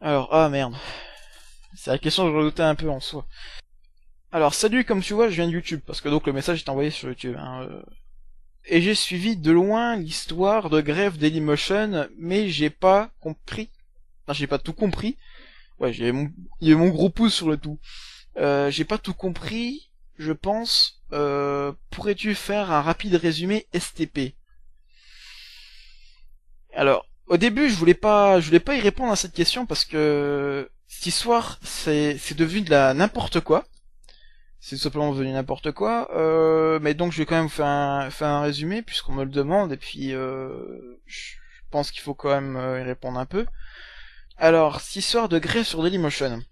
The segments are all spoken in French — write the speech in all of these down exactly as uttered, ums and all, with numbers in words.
Alors, ah merde. C'est la question que je redoutais un peu en soi. Alors, salut, comme tu vois, je viens de YouTube, parce que donc le message est envoyé sur YouTube. Hein, euh. Et j'ai suivi de loin l'histoire de grève Dailymotion, mais j'ai pas compris. Enfin, j'ai pas tout compris. Ouais, j'ai mon... il y a mon gros pouce sur le tout. Euh, j'ai pas tout compris, je pense. Euh, pourrais-tu faire un rapide résumé S T P? Alors, au début, je voulais pas, je voulais pas y répondre à cette question parce que cette histoire, c'est, c'est devenu de la n'importe quoi. C'est tout simplement devenu n'importe quoi. Euh, mais donc, je vais quand même faire un, faire un résumé puisqu'on me le demande et puis euh, je pense qu'il faut quand même euh, y répondre un peu. Alors, cette histoire de grève sur Dailymotion.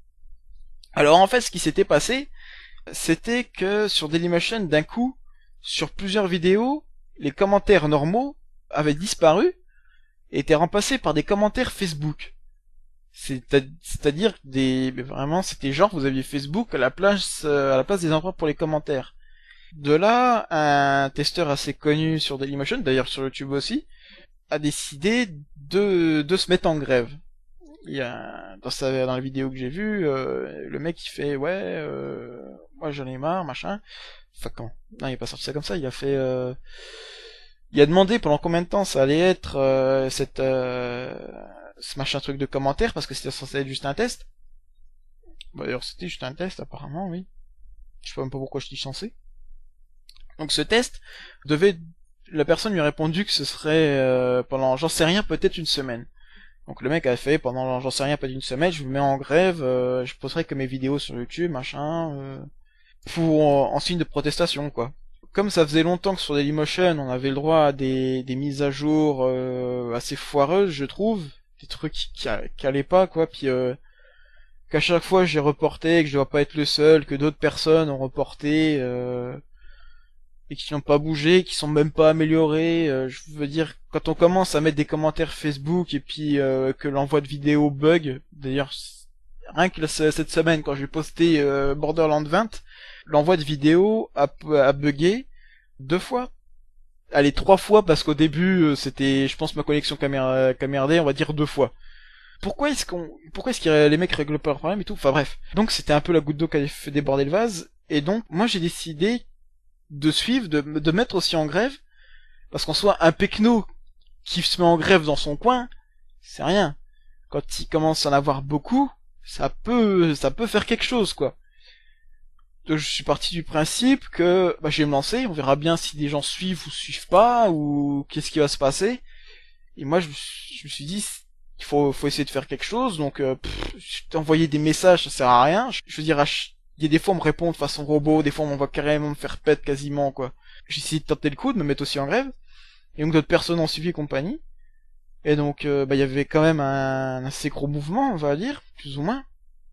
Alors, en fait, ce qui s'était passé, c'était que sur Dailymotion, d'un coup, sur plusieurs vidéos, les commentaires normaux avaient disparu et étaient remplacés par des commentaires Facebook. C'est-à-dire des, vraiment, c'était genre, vous aviez Facebook à la place, à la place des endroits pour les commentaires. De là, un testeur assez connu sur Dailymotion, d'ailleurs sur YouTube aussi, a décidé de, de se mettre en grève. Il y a, dans sa, dans la vidéo que j'ai vue, euh, le mec il fait, ouais, euh, moi j'en ai marre, machin. Enfin, quand? Non, il est pas sorti ça comme ça, il a fait, euh, il a demandé pendant combien de temps ça allait être, euh, cette, euh, ce machin truc de commentaires, parce que c'était censé être juste un test. Bah, d'ailleurs, c'était juste un test, apparemment, oui. Je sais même pas pourquoi je dis censé. Donc, ce test devait, la personne lui a répondu que ce serait, euh, pendant, j'en sais rien, peut-être une semaine. Donc, le mec a fait, pendant, j'en sais rien, peut-être une semaine, je me mets en grève, euh, je posterai que mes vidéos sur YouTube, machin, euh, pour, en, en signe de protestation, quoi. Comme ça faisait longtemps que sur Dailymotion, on avait le droit à des, des mises à jour, euh, assez foireuses, je trouve, des trucs qui, qui allaient pas, quoi, puis euh, qu'à chaque fois j'ai reporté, que je dois pas être le seul, que d'autres personnes ont reporté, euh, et qui n'ont pas bougé, qui sont même pas améliorés, euh, je veux dire, quand on commence à mettre des commentaires Facebook, et puis euh, que l'envoi de vidéos bug, d'ailleurs, rien que cette semaine, quand j'ai posté euh, Borderlands vingt, l'envoi de vidéos a, a bugué deux fois. Allez, trois fois, parce qu'au début, c'était, je pense, ma connexion qui a merdé, on va dire deux fois. Pourquoi est-ce qu'on, pourquoi est-ce que les mecs règlent pas leur problème et tout? Enfin bref. Donc c'était un peu la goutte d'eau qui avait fait déborder le vase, et donc, moi j'ai décidé de suivre, de, de mettre aussi en grève, parce qu'en soit un pecno qui se met en grève dans son coin, c'est rien. Quand il commence à en avoir beaucoup, ça peut, ça peut faire quelque chose, quoi. Donc, je suis parti du principe que bah, je vais me lancer, on verra bien si des gens suivent ou suivent pas, ou qu'est-ce qui va se passer. Et moi, je, je me suis dit, il faut, faut essayer de faire quelque chose, donc euh, envoyer des messages, ça sert à rien. Je, je veux dire, il y a des fois on me répond de façon robot, des fois on va carrément me faire pète quasiment, quoi. J'ai essayé de tenter le coup, de me mettre aussi en grève, et donc d'autres personnes ont suivi et compagnie. Et donc, euh, bah, il y avait quand même un, un assez gros mouvement, on va dire, plus ou moins.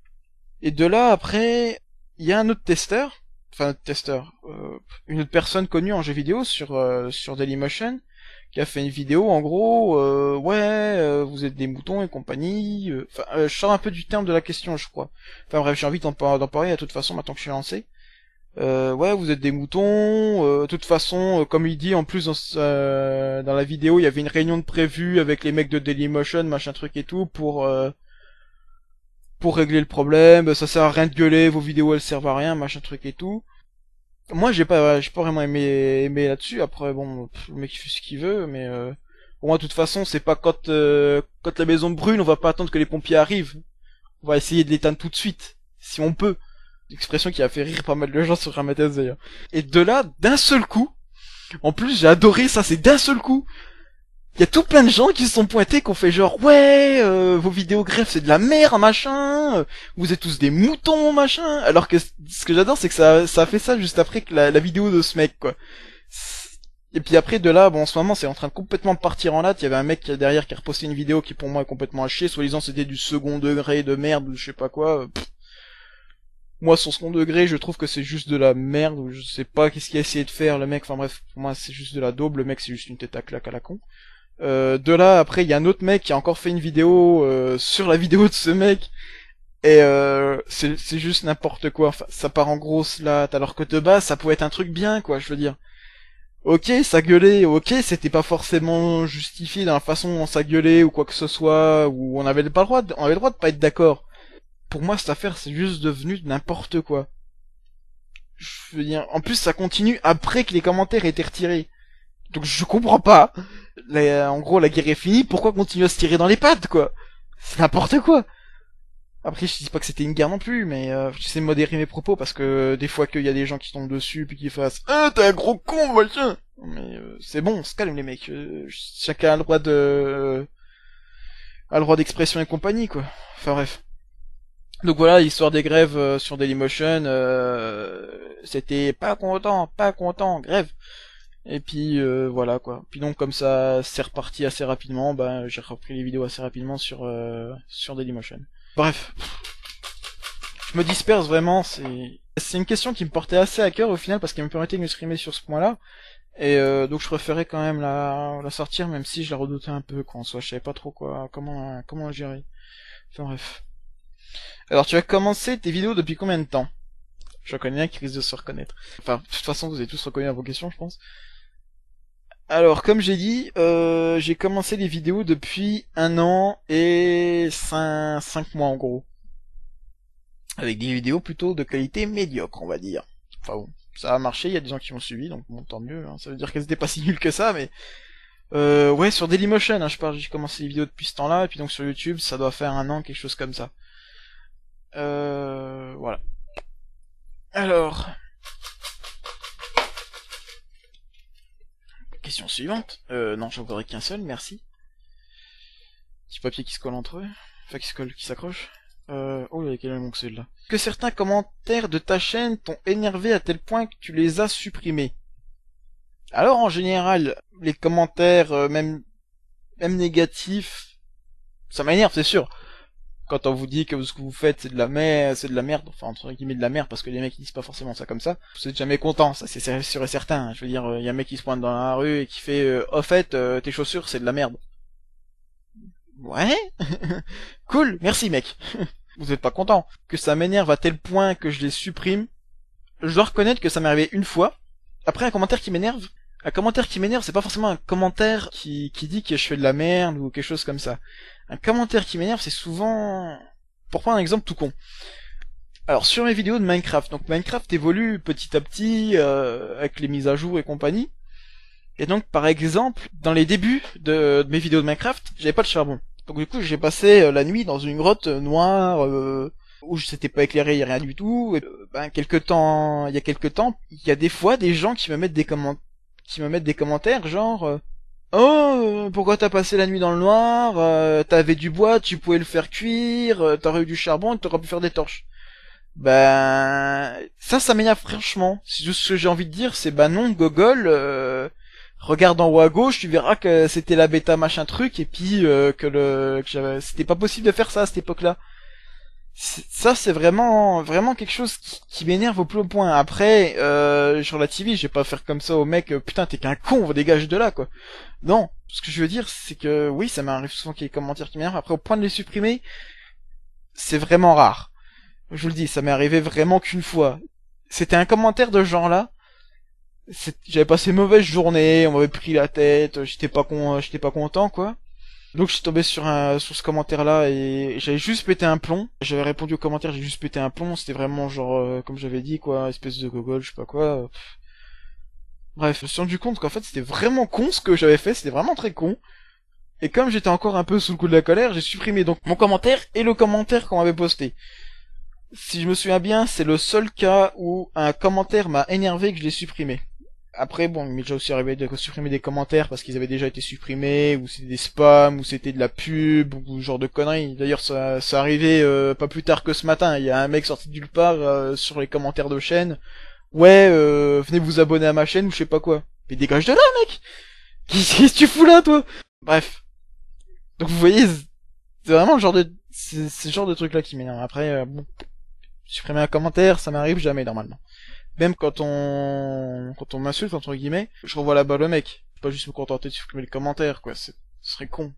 Et de là, après, il y a un autre testeur, enfin testeur, euh, une autre personne connue en jeu vidéo sur euh, sur Dailymotion, qui a fait une vidéo en gros, euh, ouais, euh, vous êtes des moutons et compagnie. Enfin, euh, je sors un peu du terme de la question, je crois. Enfin bref, j'ai envie d'en par- d'en parler. De toute façon, maintenant que je suis lancé. Euh, ouais, vous êtes des moutons. Euh, de toute façon, euh, comme il dit, en plus dans, euh, dans la vidéo, il y avait une réunion de prévue avec les mecs de Dailymotion, machin truc et tout, pour euh, pour régler le problème. Ça sert à rien de gueuler, vos vidéos elles servent à rien, machin truc et tout. Moi j'ai pas j'ai pas vraiment aimé aimé là-dessus. Après bon, pff, le mec il fait ce qu'il veut, mais euh, pour moi de toute façon c'est pas quand euh, quand la maison brûle, on va pas attendre que les pompiers arrivent. On va essayer de l'éteindre tout de suite, si on peut. Expression qui a fait rire pas mal de gens sur Ramadas d'ailleurs. Et de là, d'un seul coup, en plus j'ai adoré ça, c'est d'un seul coup. Il y a tout plein de gens qui se sont pointés, qui ont fait genre ouais, euh, vos vidéos greffes c'est de la merde, machin, euh, vous êtes tous des moutons, machin. Alors que ce que j'adore c'est que ça, ça a fait ça juste après que la, la vidéo de ce mec, quoi. Et puis après de là, bon en ce moment c'est en train de complètement partir en latte. Il y avait un mec derrière qui a reposté une vidéo qui pour moi est complètement à chier, soi-disant c'était du second degré de merde ou je sais pas quoi. Pff. Moi son second degré je trouve que c'est juste de la merde, ou je sais pas qu'est-ce qu'il a essayé de faire le mec, enfin bref, pour moi c'est juste de la daube, le mec c'est juste une tête à claque à la con. Euh, de là, après, il y a un autre mec qui a encore fait une vidéo euh, sur la vidéo de ce mec, et euh, c'est c'est juste n'importe quoi. Enfin, ça part en grosse latte, alors que de base, ça pouvait être un truc bien, quoi, je veux dire. Ok, ça gueulait, ok, c'était pas forcément justifié dans la façon dont ça gueulait ou quoi que ce soit, ou on avait pas le droit, de, on avait le droit de pas être d'accord. Pour moi, cette affaire, c'est juste devenu n'importe quoi. Je veux dire, en plus, ça continue après que les commentaires aient été retirés. Donc je comprends pas. La- en gros, la guerre est finie, pourquoi continuer à se tirer dans les pattes, quoi? C'est n'importe quoi. Après, je dis pas que c'était une guerre non plus, mais euh, j'essaie de modérer mes propos parce que des fois qu'il y a des gens qui tombent dessus puis qui fassent ah t'es un gros con machin. Mais euh, c'est bon, on se calme les mecs. Euh, chacun a le droit de a le droit d'expression et compagnie quoi. Enfin bref. Donc voilà, l'histoire des grèves euh, sur Dailymotion, euh, c'était pas content, pas content, grève. Et puis euh, voilà quoi. Puis donc comme ça c'est reparti assez rapidement, bah j'ai repris les vidéos assez rapidement sur euh, sur Dailymotion. Bref. Je me disperse vraiment, c'est c'est une question qui me portait assez à cœur au final parce qu'elle me permettait de m'exprimer sur ce point-là. Et euh, donc je préférais quand même la, la sortir même si je la redoutais un peu quoi en soi, je savais pas trop quoi comment comment la gérer. Enfin bref. Alors tu as commencé tes vidéos depuis combien de temps? Je connais un qui risque de se reconnaître. Enfin, de toute façon vous avez tous reconnu à vos questions je pense. Alors comme j'ai dit, euh, j'ai commencé les vidéos depuis un an et cinq, cinq mois en gros. Avec des vidéos plutôt de qualité médiocre, on va dire. Enfin bon, ça a marché, il y a des gens qui m'ont suivi, donc bon, tant mieux. Hein. Ça veut dire qu'elles étaient pas si nulles que ça, mais... Euh, ouais, sur Dailymotion, hein, je parle, j'ai commencé les vidéos depuis ce temps-là, et puis donc sur YouTube, ça doit faire un an, quelque chose comme ça. Euh... Voilà. Alors... Question suivante. Euh, non, j'en voudrais qu'un seul, merci. Petit papier qui se colle entre eux. Enfin, qui se colle, qui s'accroche. Euh, oh, il y a quel nom que c'est là. Que certains commentaires de ta chaîne t'ont énervé à tel point que tu les as supprimés. Alors en général, les commentaires, euh, même même négatifs, ça m'énerve, c'est sûr. Quand on vous dit que ce que vous faites c'est de la merde, c'est de la merde, enfin entre guillemets de la merde parce que les mecs ils disent pas forcément ça comme ça. Vous êtes jamais content, ça c'est sûr et certain. Je veux dire, il y a un mec qui se pointe dans la rue et qui fait, euh, au fait, euh, tes chaussures c'est de la merde. Ouais, cool, merci mec. Vous êtes pas content. Que ça m'énerve à tel point que je les supprime. Je dois reconnaître que ça m'est arrivé une fois. Après un commentaire qui m'énerve, un commentaire qui m'énerve, c'est pas forcément un commentaire qui, qui dit que je fais de la merde ou quelque chose comme ça. Un commentaire qui m'énerve, c'est souvent... Pour prendre un exemple tout con. Alors, sur mes vidéos de Minecraft, donc Minecraft évolue petit à petit, euh, avec les mises à jour et compagnie. Et donc, par exemple, dans les débuts de, de mes vidéos de Minecraft, j'avais pas de charbon. Donc du coup, j'ai passé euh, la nuit dans une grotte euh, noire, euh, où je s'était pas éclairé, y a rien du tout. Et, euh, ben, quelque temps, il y a quelque temps, il y a des fois des gens qui me mettent des commentaires qui me mettent des commentaires genre euh, oh euh, pourquoi t'as passé la nuit dans le noir, euh, t'avais du bois, tu pouvais le faire cuire, euh, t'aurais eu du charbon, t'aurais pu faire des torches. Ben ça ça m'énerve franchement. C'est juste ce que j'ai envie de dire, c'est bah non Gogol, euh, regarde en haut à gauche, tu verras que c'était la bêta machin truc et puis euh, que le que j'avais c'était pas possible de faire ça à cette époque-là. Ça c'est vraiment vraiment quelque chose qui, qui m'énerve au plus haut point. Après euh, je relativise, je vais pas faire comme ça au mec euh, putain t'es qu'un con, dégage de là quoi. Non, ce que je veux dire c'est que oui ça m'arrive souvent qu'il y ait des commentaires qui m'énervent. Après au point de les supprimer, c'est vraiment rare. Je vous le dis, ça m'est arrivé vraiment qu'une fois. C'était un commentaire de ce genre-là. J'avais passé une mauvaise journée, on m'avait pris la tête, j'étais pas con, j'étais pas content quoi. Donc je suis tombé sur un sur ce commentaire là et j'avais juste pété un plomb. J'avais répondu au commentaire, j'ai juste pété un plomb, c'était vraiment genre euh, comme j'avais dit quoi, espèce de gogol, je sais pas quoi. Bref, je me suis rendu compte qu'en fait c'était vraiment con ce que j'avais fait, c'était vraiment très con. Et comme j'étais encore un peu sous le coup de la colère, j'ai supprimé donc mon commentaire et le commentaire qu'on m'avait posté. Si je me souviens bien, c'est le seul cas où un commentaire m'a énervé et que je l'ai supprimé. Après, bon, il m'est déjà aussi arrivé de supprimer des commentaires parce qu'ils avaient déjà été supprimés, ou c'était des spams, ou c'était de la pub, ou ce genre de conneries. D'ailleurs, ça, ça arrivait euh, pas plus tard que ce matin. Il y a un mec sorti de nulle part euh, sur les commentaires de chaîne. Ouais, euh, venez vous abonner à ma chaîne ou je sais pas quoi. Mais dégage de là, mec. Qu'est-ce que tu fous là, toi? Bref. Donc vous voyez, c'est vraiment le genre de, c'est ce genre de truc là qui m'énerve. Après, euh, bon, supprimer un commentaire, ça m'arrive jamais normalement. Même quand on quand on m'insulte entre guillemets, je renvoie la balle au mec. Faut pas juste me contenter de supprimer le commentaire quoi, c'est ce serait con.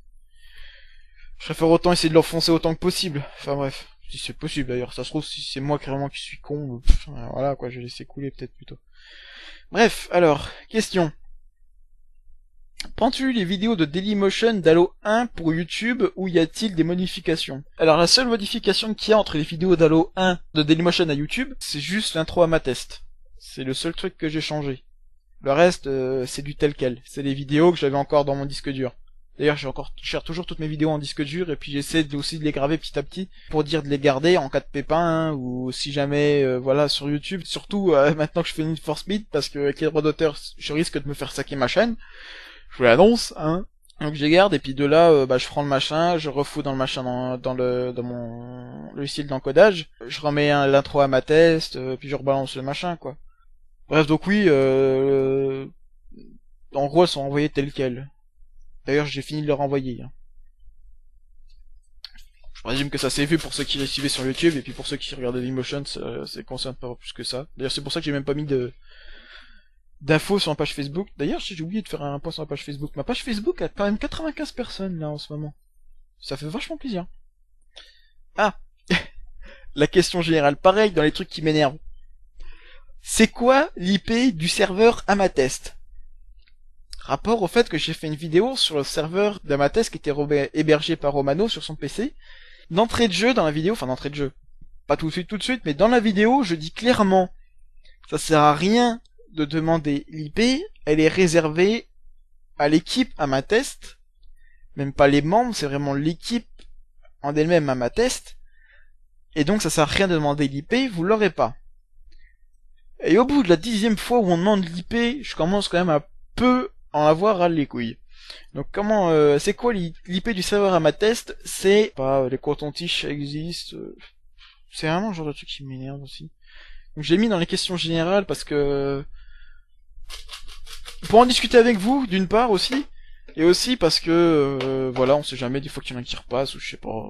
Je préfère autant essayer de l'enfoncer autant que possible. Enfin bref, si c'est possible d'ailleurs, ça se trouve si c'est moi carrément qui suis con, pff, voilà quoi, je vais laisser couler peut-être plutôt. Bref, alors, question. Prends-tu les vidéos de Dailymotion d'Halo un pour YouTube ou y a-t-il des modifications? Alors la seule modification qu'il y a entre les vidéos d'Halo un de Dailymotion à YouTube, c'est juste l'intro à ma test. C'est le seul truc que j'ai changé. Le reste, euh, c'est du tel quel. C'est les vidéos que j'avais encore dans mon disque dur. D'ailleurs, j'ai encore, je gère toujours toutes mes vidéos en disque dur et puis j'essaie de, aussi de les graver petit à petit pour dire de les garder en cas de pépin hein, ou si jamais, euh, voilà, sur YouTube. Surtout euh, maintenant que je fais Need for Speed parce que avec les droits d'auteur, je risque de me faire saquer ma chaîne. Je vous l'annonce, hein. Donc je les garde et puis de là, euh, bah je prends le machin, je refous dans le machin dans, dans le dans mon logiciel d'encodage, je remets un, l'intro à ma test, euh, puis je rebalance le machin quoi. Bref donc oui, euh, en gros elles sont envoyées telles quelles. D'ailleurs j'ai fini de leur envoyer. Hein. Je présume que ça s'est vu pour ceux qui les suivaient sur YouTube et puis pour ceux qui regardaient Dailymotion, ça, ça concerne pas plus que ça. D'ailleurs c'est pour ça que j'ai même pas mis de d'infos sur ma page Facebook. D'ailleurs, j'ai oublié de faire un point sur ma page Facebook. Ma page Facebook a quand même quatre-vingt-quinze personnes là en ce moment. Ça fait vachement plaisir. Ah, la question générale, pareil dans les trucs qui m'énervent. C'est quoi l'I P du serveur Amatest? Rapport au fait que j'ai fait une vidéo sur le serveur d'Amatest qui était hébergé par Romano sur son P C. D'entrée de jeu dans la vidéo, enfin d'entrée de jeu, pas tout de suite tout de suite, mais dans la vidéo, je dis clairement, ça sert à rien de demander l'I P, elle est réservée à l'équipe Amatest, même pas les membres, c'est vraiment l'équipe en elle-même Amatest, et donc ça sert à rien de demander l'I P, vous l'aurez pas. Et au bout de la dixième fois où on demande l'I P, je commence quand même à peu en avoir à les couilles. Donc comment, euh, c'est quoi l'I P du serveur Amatest? C'est pas, les cotons-tiges existent, euh, c'est vraiment le genre de truc qui m'énerve aussi. Donc j'ai mis dans les questions générales parce que pour en discuter avec vous, d'une part aussi, et aussi parce que, euh, voilà, on sait jamais, des fois qu'il y en a qui repassent, ou je sais pas.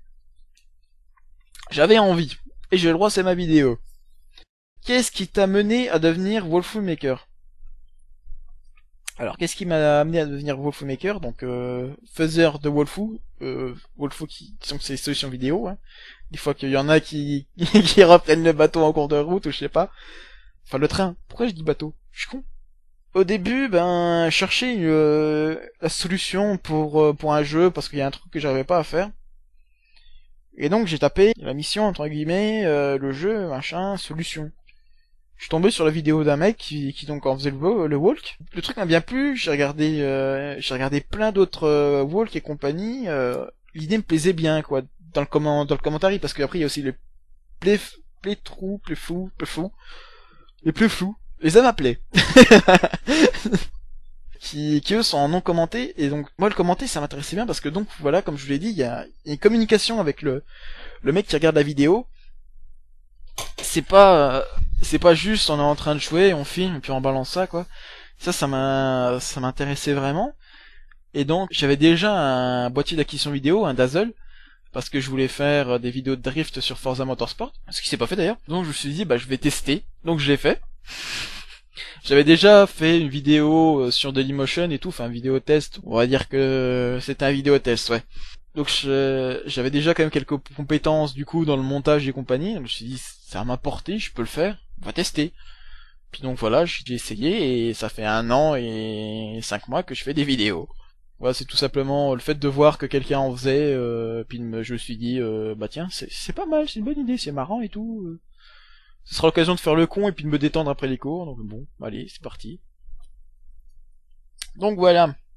J'avais envie, et j'ai le droit, c'est ma vidéo. Qu'est-ce qui t'a mené à devenir Wolfoo Maker? Alors, qu'est-ce qui m'a amené à devenir Wolfoo Maker? Donc, euh, faiseur de Wolfoo, euh, Wolfoo qui, qui sont ces solutions vidéo, hein. Des fois qu'il y en a qui, qui reprennent le bateau en cours de route, ou je sais pas. Enfin, le train. Pourquoi je dis bateau? Je suis con. Au début, ben, je cherchais euh, la solution pour euh, pour un jeu parce qu'il y a un truc que j'arrivais pas à faire. Et donc j'ai tapé la mission entre guillemets, euh, le jeu, machin, solution. Je suis tombé sur la vidéo d'un mec qui, qui donc en faisait le, le walk. Le truc m'a bien plu. J'ai regardé, euh, j'ai regardé plein d'autres euh, walk et compagnie. Euh, L'idée me plaisait bien quoi dans le comment dans le commentaire parce qu'après il y a aussi les play play trou, play fou, play fou, les plus flous. Les âmes appelées. qui, qui eux sont en non commentés, et donc moi le commenter ça m'intéressait bien parce que donc voilà, comme je vous l'ai dit, il y a une communication avec le, le mec qui regarde la vidéo. C'est pas, c'est pas juste on est en train de jouer, on filme et puis on balance ça quoi. Ça, ça m'a, ça m'intéressait vraiment. Et donc j'avais déjà un boîtier d'acquisition vidéo, un Dazzle, parce que je voulais faire des vidéos de drift sur Forza Motorsport, ce qui s'est pas fait d'ailleurs. Donc je me suis dit bah je vais tester, donc je l'ai fait. J'avais déjà fait une vidéo sur Dailymotion et tout, enfin un vidéo test, on va dire que c'était un vidéo test, ouais. Donc j'avais déjà quand même quelques compétences du coup dans le montage et compagnie, donc je me suis dit ça m'a porté, je peux le faire, on va tester. Puis donc voilà, j'ai essayé et ça fait un an et cinq mois que je fais des vidéos. Voilà, c'est tout simplement le fait de voir que quelqu'un en faisait, euh, puis je me suis dit, euh, bah tiens, c'est pas mal, c'est une bonne idée, c'est marrant et tout. Euh. Ce sera l'occasion de faire le con et puis de me détendre après les cours, donc bon, allez, c'est parti. Donc voilà.